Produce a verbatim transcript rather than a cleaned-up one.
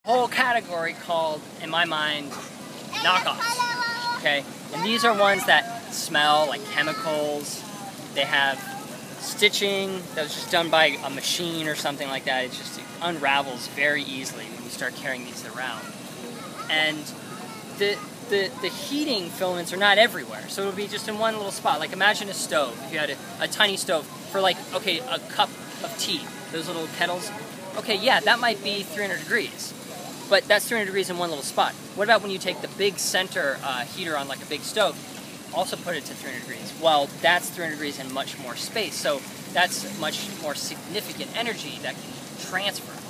Whole category called, in my mind, knockoffs. Okay, and these are ones that smell like chemicals. They have stitching that was just done by a machine or something like that. It just it unravels very easily when you start carrying these around. And the the the heating filaments are not everywhere, so it'll be just in one little spot. Like imagine a stove. If you had a, a tiny stove for like okay a cup of tea, those little kettles. Okay, yeah, that might be three hundred degrees. But that's three hundred degrees in one little spot. What about when you take the big center uh, heater on like a big stove, also put it to three hundred degrees? Well, that's three hundred degrees in much more space, so that's much more significant energy that can transfer.